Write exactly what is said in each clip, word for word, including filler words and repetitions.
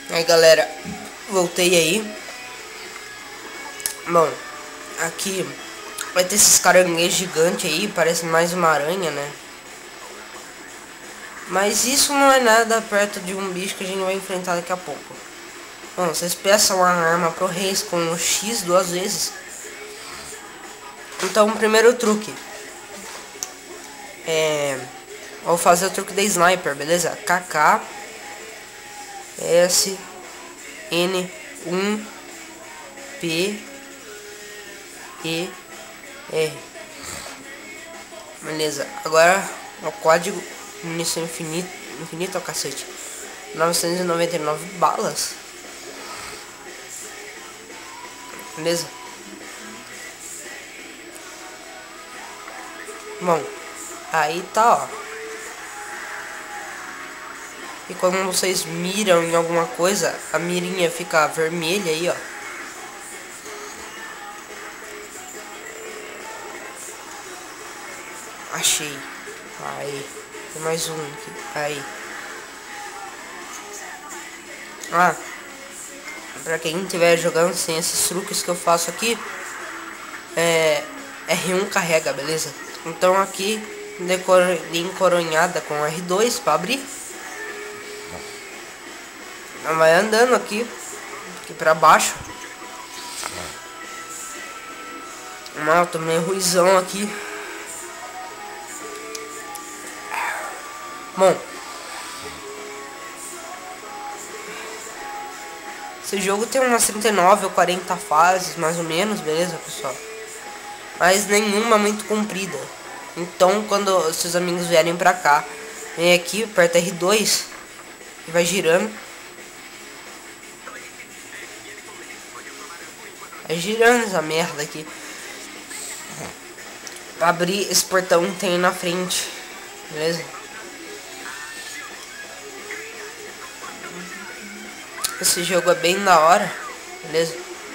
Aí galera, voltei aí. Bom, aqui vai ter esses caranguejos gigantes aí, parece mais uma aranha, né? Mas isso não é nada perto de um bicho que a gente vai enfrentar daqui a pouco. Bom, vocês peçam uma arma pro Reis com o X duas vezes. Então, o primeiro truque é... vou fazer o truque da Sniper, beleza? K K S N um P E R. Beleza, agora o código munição infinita, infinita ao cacete. novecentos e noventa e nove balas. Beleza? Bom, aí tá, ó. E quando vocês miram em alguma coisa, a mirinha fica vermelha aí, ó. Achei. Aí. Tem mais um aqui. Aí. Ah. Pra quem estiver jogando sem esses truques que eu faço aqui. É... R um carrega, beleza? Então aqui. Encoronhada com R dois pra abrir. Ela vai andando aqui. Aqui pra baixo. Não, tô meio ruizão aqui. Bom, esse jogo tem umas trinta e nove ou quarenta fases, mais ou menos, beleza, pessoal? Mas nenhuma muito comprida. Então, quando seus amigos vierem pra cá, vem aqui, aperta R dois e vai girando. Vai girando essa merda aqui. Pra abrir esse portão que tem aí na frente, beleza? Esse jogo é bem da hora, beleza?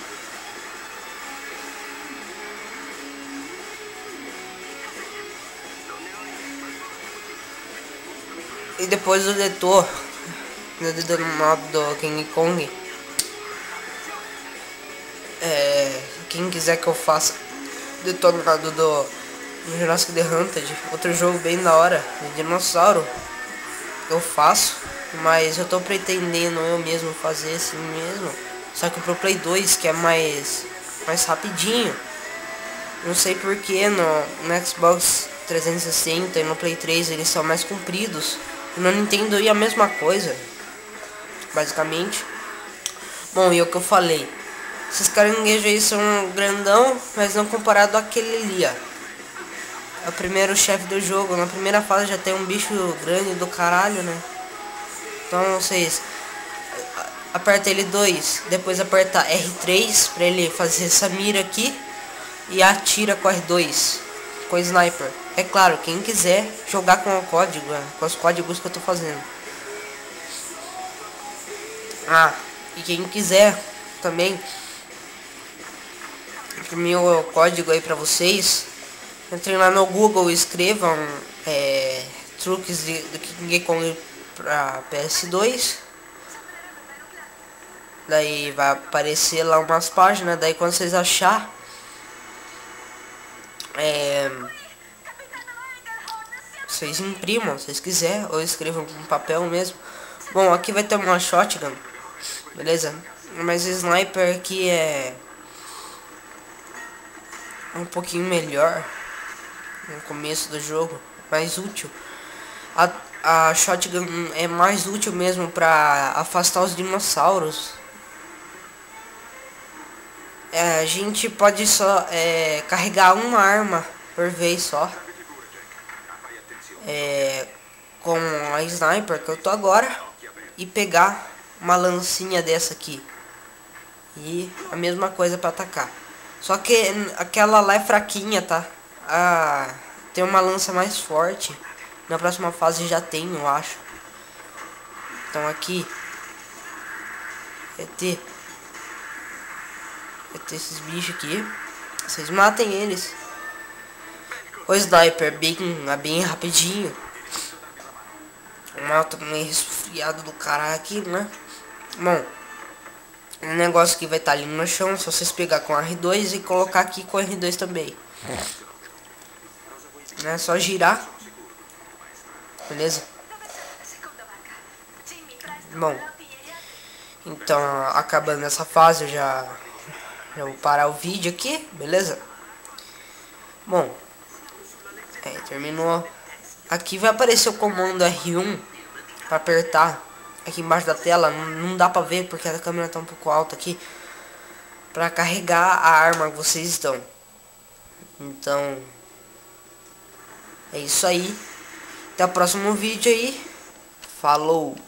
E depois do detor do modo do King Kong, é, quem quiser que eu faça detonado do Jurassic The Hunted, outro jogo bem da hora de dinossauro, eu faço. Mas eu tô pretendendo eu mesmo fazer assim mesmo. Só que pro Play dois, que é mais mais rapidinho. Não sei porque no, no Xbox trezentos e sessenta e no Play três eles são mais compridos. E no Nintendo é a mesma coisa, basicamente. Bom, e o que eu falei, esses caranguejos aí são grandão, mas não comparado àquele ali, ó. É o primeiro chefe do jogo. Na primeira fase já tem um bicho grande do caralho, né? Então vocês aperta L dois, depois aperta R três pra ele fazer essa mira aqui e atira com R dois, com o sniper. É claro, quem quiser jogar com o código, com os códigos que eu tô fazendo. Ah, e quem quiser também imprimir o código aí pra vocês, entrem lá no Google e escrevam é, truques de, do King Kong pra P S dois. Daí vai aparecer lá umas páginas. Daí quando vocês achar, é, vocês imprimam se vocês quiserem, ou escrevam com papel mesmo. Bom, aqui vai ter uma shotgun, beleza? Mas sniper aqui é um pouquinho melhor no começo do jogo, mais útil. A, a shotgun é mais útil mesmo pra afastar os dinossauros. É, a gente pode só é, carregar uma arma por vez só. É, com a sniper que eu tô agora. E pegar uma lancinha dessa aqui. E a mesma coisa pra atacar. Só que aquela lá é fraquinha, tá? Ah, tem uma lança mais forte. Na próxima fase já tem, eu acho. Então aqui é ter, é ter esses bichos aqui. Vocês matem eles. O sniper bem, bem rapidinho. O mal tá meio resfriado do caralho aqui, né? Bom, o negócio que vai estar ali no chão, só vocês pegar com R dois e colocar aqui com R dois também. É só girar. Beleza? Bom, então acabando essa fase eu já, já vou parar o vídeo aqui, beleza? Bom, é, terminou. Aqui vai aparecer o comando R um para apertar aqui embaixo da tela. Não, não dá pra ver porque a câmera tá um pouco alta aqui, para carregar a arma que vocês estão. Então é isso aí. Até o próximo vídeo aí. Falou!